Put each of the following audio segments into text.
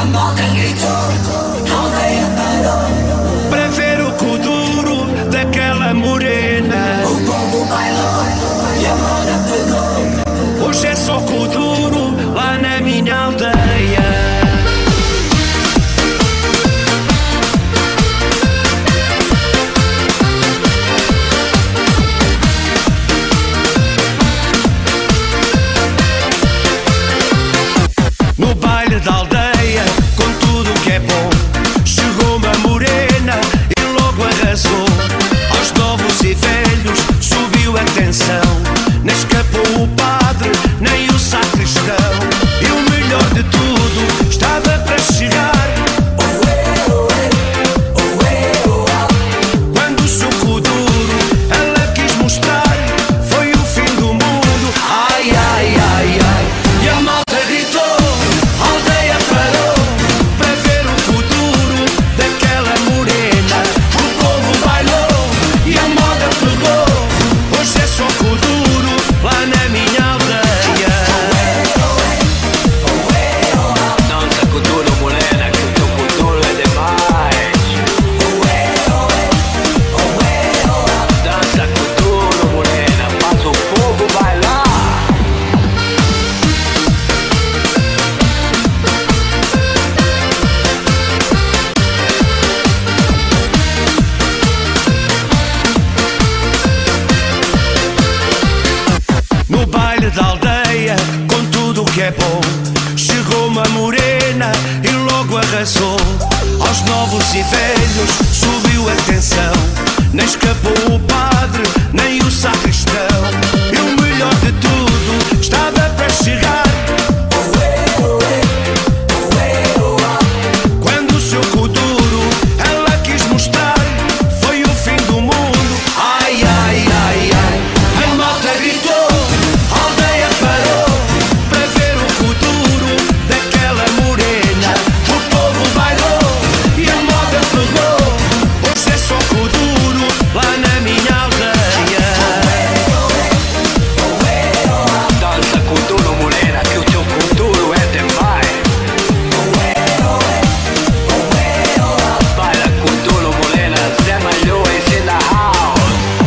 malta gritou, aldeia parou para ver o cu duro daquela morena. O povo bailou e a moda pegou. Hoje é só cu duro lá na minha aldeia. No baile da aldeia, com tudo que é bom, chegou uma morena e logo arrasou. Aos novos e velhos subiu a tensão, nem escapou o padre, nem o sacristão. E o melhor de tudo estava para chegar. Quando o seu cu duro ela quis mostrar, foi o fim do mundo. Ai, ai, ai, ai. E a malta gritou, a aldeia parou para ver o futuro daquela morena. O povo bailou e a moda pegou. Hoje é só cu duro lá na minha aldeia. Dança cu duro, morena, que o teu cu duro é demais. Dança cu duro, morena, faz o povo bailar. No baile da aldeia, com tudo que é bom, chegou uma morena e logo arrasou. Aos novos e velhos subiu a tensão, nem escapou o padre, nem o sacristão. E o melhor de tudo estava para chegar. Quando o seu cu duro ela quis mostrar, foi o fim do mundo. Ai, ai, ai, ai. A malta gritou, a aldeia parou para ver o futuro daquela morena. O povo bailou e a moda pegou. Hoje é só cu duro lá na minha aldeia. Dança cu duro, morena, que o teu cu duro é demais. Baila cu duro, morena, Zé Malhões in the house.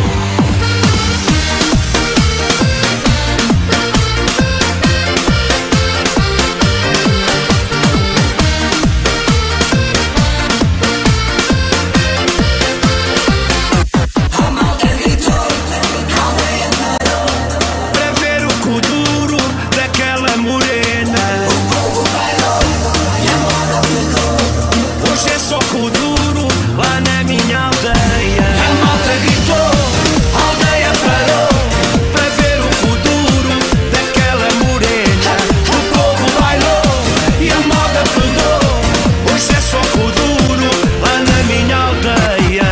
A malta gritou, aldeia parou. Para ver o cu duro daquela morena. O povo bailou e a moda pegou. Hoje é só cu duro lá na minha aldeia. A malta gritou, a aldeia parou para ver o cu duro daquela morena. O povo bailou e a moda pegou. Hoje é só cu duro lá na minha aldeia.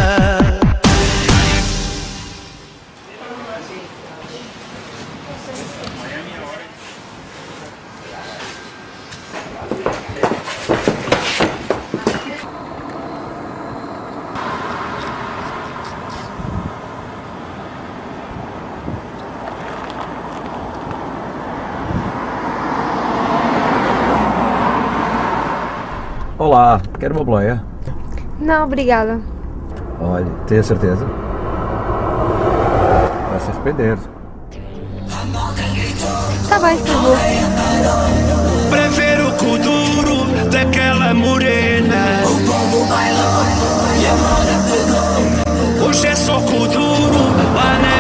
Olá, quer uma boleia? Não, obrigada. Olha, tem a certeza? Vai se arrepender. Tá bem, eu vou. Para ver o cu duro daquela morena. O povo bailou e a moda pegou. Hoje é só cu duro lá na